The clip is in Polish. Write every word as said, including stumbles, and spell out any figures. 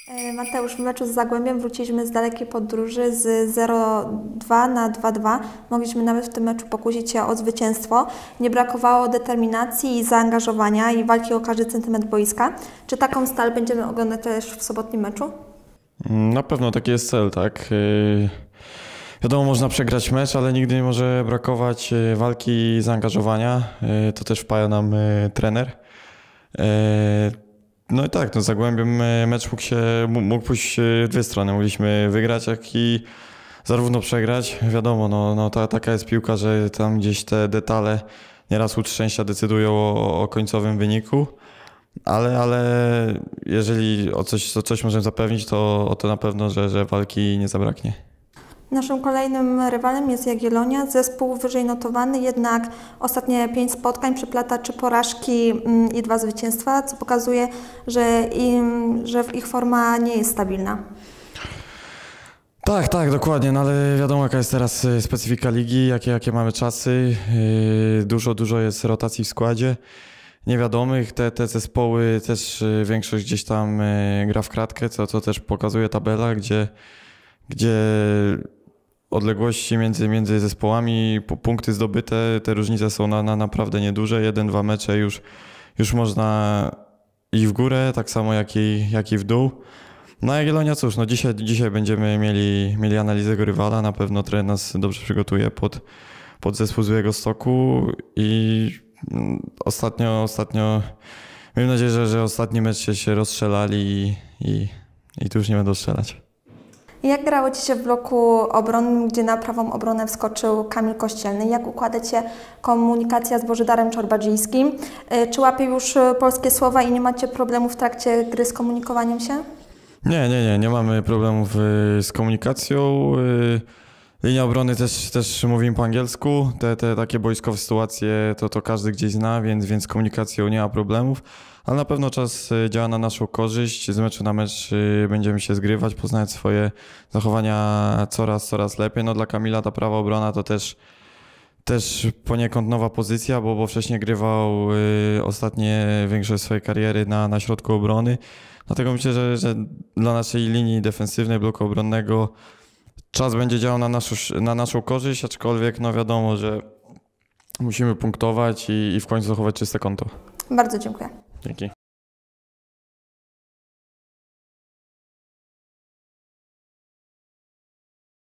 Mateusz, w meczu z Zagłębiem wróciliśmy z dalekiej podróży z zero dwa na dwa dwa. Mogliśmy nawet w tym meczu pokusić się o zwycięstwo. Nie brakowało determinacji i zaangażowania i walki o każdy centymetr boiska. Czy taką stal będziemy oglądać też w sobotnim meczu? Na pewno taki jest cel, tak. Yy, wiadomo, można przegrać mecz, ale nigdy nie może brakować walki i zaangażowania. Yy, to też wpaja nam yy, trener. Yy, No i tak, no z Zagłębiem mecz mógł się mógł pójść w dwie strony. Mogliśmy wygrać, jak i zarówno przegrać. Wiadomo, no, no ta, taka jest piłka, że tam gdzieś te detale nieraz łód szczęścia decydują o, o końcowym wyniku. Ale, ale jeżeli o coś, o coś możemy zapewnić, to o to na pewno, że, że walki nie zabraknie. Naszym kolejnym rywalem jest Jagiellonia, zespół wyżej notowany, jednak ostatnie pięć spotkań przeplata trzy porażki i dwa zwycięstwa, co pokazuje, że, im, że ich forma nie jest stabilna. Tak, tak, dokładnie, no ale wiadomo, jaka jest teraz specyfika ligi, jakie, jakie mamy czasy. Dużo, dużo jest rotacji w składzie niewiadomych. Te, te zespoły też większość gdzieś tam gra w kratkę, co, co też pokazuje tabela, gdzie, gdzie odległości między, między zespołami, punkty zdobyte, te różnice są na, na naprawdę nieduże. Jeden, dwa mecze już, już można iść w górę, tak samo jak i, jak i w dół. No a Jagiellonia cóż, no dzisiaj, dzisiaj będziemy mieli, mieli analizę tego rywala, na pewno trener nas dobrze przygotuje pod, pod zespół z Białegostoku i ostatnio, ostatnio mam nadzieję, że, że ostatni mecz się, się rozstrzelali i, i, i tu już nie będą strzelać. Jak grało Ci się w bloku obronnym, gdzie na prawą obronę wskoczył Kamil Kościelny? Jak układa się komunikacja z Bożydarem Czorbadzińskim? Czy łapie już polskie słowa i nie macie problemów w trakcie gry z komunikowaniem się? Nie, nie, nie, nie mamy problemów z komunikacją. Linia obrony też, też mówimy po angielsku. Te, te takie boiskowe sytuacje to, to każdy gdzieś zna, więc, więc z komunikacją nie ma problemów. Ale na pewno czas działa na naszą korzyść. Z meczu na mecz będziemy się zgrywać, poznać swoje zachowania coraz, coraz lepiej. No dla Kamila ta prawa obrona to też, też poniekąd nowa pozycja, bo, bo wcześniej grywał y, ostatnie większość swojej kariery na, na środku obrony. Dlatego myślę, że, że dla naszej linii defensywnej, bloku obronnego czas będzie działał na naszą, na naszą korzyść, aczkolwiek no wiadomo, że musimy punktować i, i w końcu zachować czyste konto. Bardzo dziękuję. Dzięki.